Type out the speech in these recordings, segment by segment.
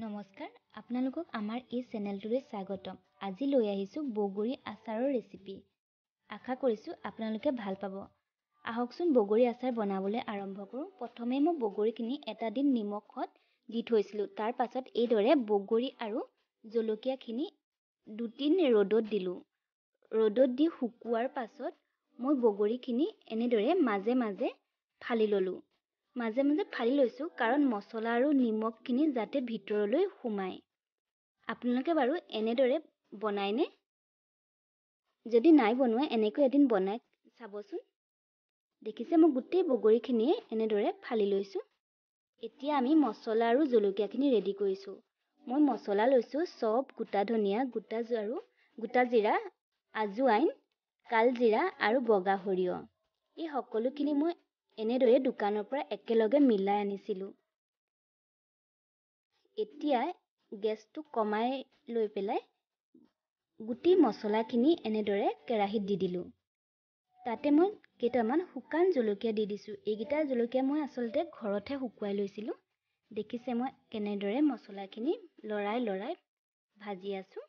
নমস্কাৰ, আপোনালোকক আমাৰ এই চেনেলটোলৈ স্বাগতম। আজি লৈ আহিছোঁ বগৰী আচাৰৰ ৰেচিপি। আশা কৰিছোঁ আপোনালোকে ভাল পাব। আহকচোন বগৰী আচাৰ বনাবলৈ আৰম্ভ কৰোঁ। প্ৰথমে মই বগৰীখিনি এটা দিন নিমখত দি থৈছিলোঁ। তাৰ পাছত এইদৰে বগৰী আৰু জলকীয়াখিনি 2-3 ৰ'দত দিলোঁ। ৰ'দত দি শুকোৱাৰ পাছত মই বগৰীখিনি এনেদৰে মাজে মাজে ফালি ল'লোঁ। মাজে মাজে ফালি লৈছোঁ কাৰণ মছলা আৰু নিমখখিনি যাতে ভিতৰলৈ সোমায়। আপোনালোকে বাৰু এনেদৰে বনায়নে? যদি নাই বনোৱা এনেকৈ এদিন বনাই চাবচোন। দেখিছে মই গোটেই বগৰীখিনিয়ে এনেদৰে ফালি লৈছোঁ। এতিয়া আমি মছলা আৰু জলকীয়াখিনি ৰেডি কৰিছোঁ। মই মছলা লৈছোঁ চব, গোটা ধনিয়া, গোটা জিৰা, আজুৱাইন, কালজিৰা আৰু বগা সৰিয়হ। এই সকলোখিনি মই এনেদৰে দোকানৰ পৰা একেলগে মিলাই আনিছিলোঁ। এতিয়া গেছটো কমাই লৈ পেলাই গোটেই মছলাখিনি এনেদৰে কেৰাহীত দি দিলোঁ। তাতে মই কেইটামান শুকান জলকীয়া দি দিছোঁ। এইকেইটা জলকীয়া মই আচলতে ঘৰতহে শুকুৱাই লৈছিলোঁ। দেখিছে মই কেনেদৰে মছলাখিনি লৰাই ভাজি আছোঁ।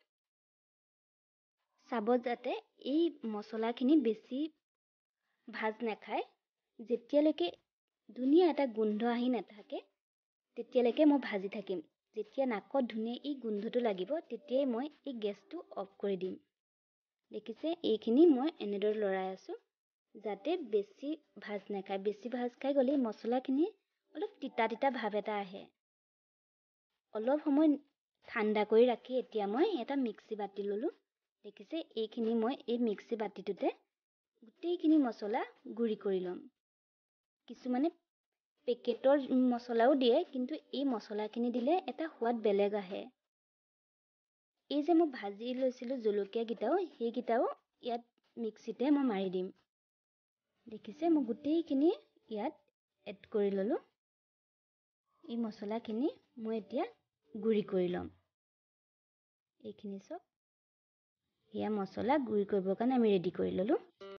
চাব যাতে এই মছলাখিনি বেছি ভাজ নাখায়। যেতিয়ালৈকে ধুনীয়া এটা গোন্ধ আহি নাথাকে তেতিয়ালৈকে মই ভাজি থাকিম। যেতিয়া নাকত ধুনীয়া এই গোন্ধটো লাগিব তেতিয়াই মই এই গেছটো অফ কৰি দিম। দেখিছে এইখিনি মই এনেদৰে লৰাই আছোঁ যাতে বেছি ভাজ নাখায়। বেছি ভাজ খাই গ'লে মছলাখিনি অলপ তিতা তিতা ভাৱ এটা আহে। অলপ সময় ঠাণ্ডা কৰি ৰাখি এতিয়া মই এটা মিক্সি বাতি ল'লোঁ। দেখিছে এইখিনি মই এই মিক্সি বাতিটোতে গোটেইখিনি মছলা গুড়ি কৰি ল'ম। কিছুমানে পেকেটৰ মছলাও দিয়ে, কিন্তু এই মছলাখিনি দিলে এটা সোৱাদ বেলেগ আহে। এই যে মই ভাজি লৈছিলোঁ জলকীয়াকেইটাও, সেইকেইটাও ইয়াত মিক্সিতে মই মাৰি দিম। দেখিছে মই গোটেইখিনি ইয়াত এড কৰি ল'লোঁ। এই মছলাখিনি মই এতিয়া গুড়ি কৰি ল'ম। এইখিনি চব এয়া মছলা গুড়ি কৰিবৰ কাৰণে আমি ৰেডি কৰি ল'লোঁ।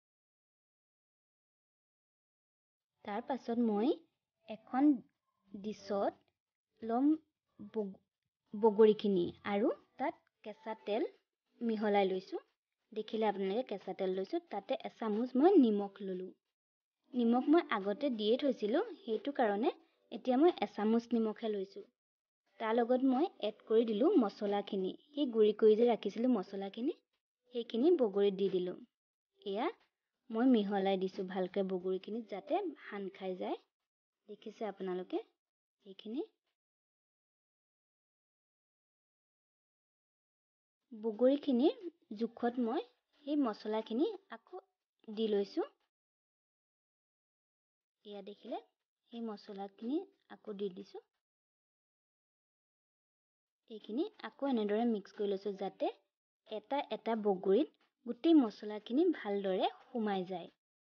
তাৰ পাছত মই এখন ডিছত ল'ম বগৰীখিনি আৰু তাত কেঁচা তেল মিহলাই লৈছোঁ। দেখিলে আপোনালোকে কেঁচা তেল লৈছোঁ। তাতে এচামুচ মই নিমখ ল'লোঁ। নিমখ মই আগতে দিয়ে থৈছিলোঁ, সেইটো কাৰণে এতিয়া মই এচামুচ নিমখহে লৈছোঁ। তাৰ লগত মই এড কৰি দিলোঁ মছলাখিনি। সেই গুড়ি কৰি যে ৰাখিছিলোঁ মছলাখিনি, সেইখিনি বগৰীত দি দিলোঁ। এয়া মই মিহলাই দিছোঁ ভালকৈ বগৰীখিনিত যাতে সান খাই যায়। দেখিছে আপোনালোকে এইখিনি বগৰীখিনিৰ জোখত মই সেই মছলাখিনি আকৌ দি লৈছোঁ। এয়া দেখিলে সেই মছলাখিনি আকৌ দি দিছোঁ। এইখিনি আকৌ এনেদৰে মিক্স কৰি লৈছোঁ যাতে এটা এটা বগৰীত গোটেই মছলাখিনি ভালদৰে সোমাই যায়।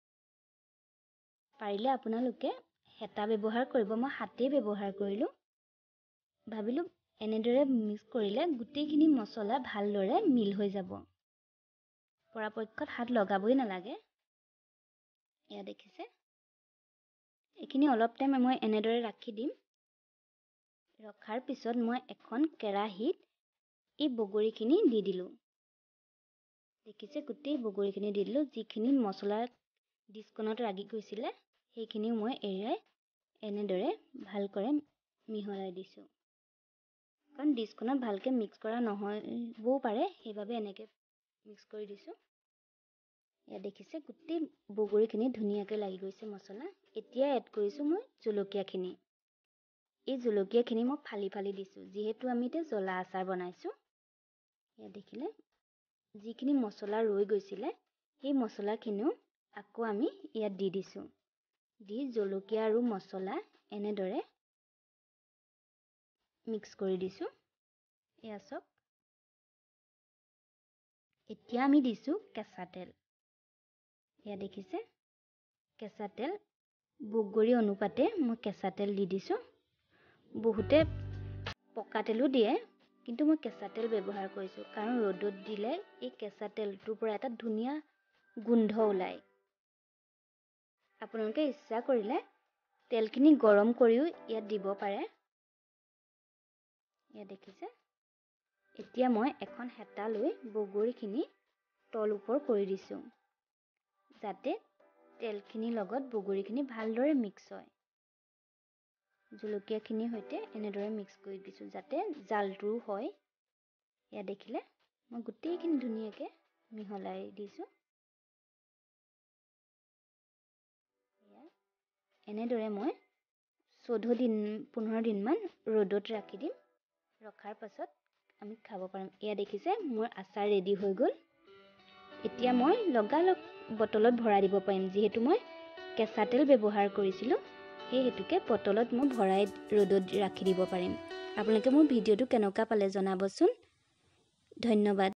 পাৰিলে আপোনালোকে হেতা ব্যৱহাৰ কৰিব, মই হাতেই ব্যৱহাৰ কৰিলোঁ। ভাবিলোঁ এনেদৰে মিক্স কৰিলে গোটেইখিনি মছলা ভালদৰে মিল হৈ যাব। পৰাপক্ষত হাত লগাবই নালাগে। এয়া দেখিছে এইখিনি অলপ টাইম মই এনেদৰে ৰাখি দিম। ৰখাৰ পিছত মই এখন কেৰাহীত এই বগৰীখিনি দি দিলোঁ। দেখিছে গোটেই বগৰীখিনি দি দিলোঁ। যিখিনি মছলা ডিছখনত লাগি গৈছিলে সেইখিনিও মই এৰাই এনেদৰে ভালকৈ মিহলাই দিছোঁ। কাৰণ ডিছখনত ভালকৈ মিক্স কৰা নহ'বও পাৰে, সেইবাবে এনেকৈ মিক্স কৰি দিছোঁ। এয়া দেখিছে গোটেই বগৰীখিনি ধুনীয়াকৈ লাগি গৈছে মছলা। এতিয়া এড কৰিছোঁ মই জলকীয়াখিনি। এই জলকীয়াখিনি মই ফালি ফালি দিছোঁ, যিহেতু আমি এতিয়া জ্বলা আচাৰ বনাইছোঁ। এয়া দেখিলে যিখিনি মছলা ৰৈ গৈছিলে সেই মছলাখিনিও আকৌ আমি ইয়াত দি দিছোঁ। দি জলকীয়া আৰু মছলা এনেদৰে মিক্স কৰি দিছোঁ। এয়া চব এতিয়া আমি দিছোঁ কেঁচা তেল। এয়া দেখিছে কেঁচা তেল বগৰী অনুপাতে মই কেঁচা তেল দি দিছোঁ। বহুতে পকা তেলো দিয়ে, কিন্তু মই কেঁচা তেল ব্যৱহাৰ কৰিছোঁ কাৰণ ৰ'দত দিলে এই কেঁচা তেলটোৰ পৰা এটা ধুনীয়া গোন্ধ ওলায়। আপোনালোকে ইচ্ছা কৰিলে তেলখিনি গৰম কৰিও ইয়াত দিব পাৰে। এয়া দেখিছে। এতিয়া মই এখন হেতা লৈ বগৰীখিনি তল ওপৰ কৰি দিছোঁ, যাতে তেলখিনিৰ লগত বগৰীখিনি ভালদৰে মিক্স হয়। জলকীয়াখিনিৰ সৈতে এনেদৰে মিক্স কৰি দিছোঁ যাতে জালটোও হয়। এয়া দেখিলে মই গোটেইখিনি ধুনীয়াকৈ মিহলাই দিছোঁ। এনেদৰে মই 15 দিনমান ৰ'দত ৰাখি দিম। ৰখাৰ পাছত আমি খাব পাৰিম। এয়া দেখিছে মোৰ আচাৰ ৰেডি হৈ গ'ল। এতিয়া মই লগালগ বটলত ভৰাই দিব পাৰিম, যিহেতু মই কেঁচা তেল ব্যৱহাৰ কৰিছিলোঁ। সেই হেতুকে বটলত মই ভৰাই ৰ'দত ৰাখি দিব পাৰিম। আপোনালোকে মোৰ ভিডিঅ'টো কেনেকুৱা পালে জনাবচোন। ধন্যবাদ।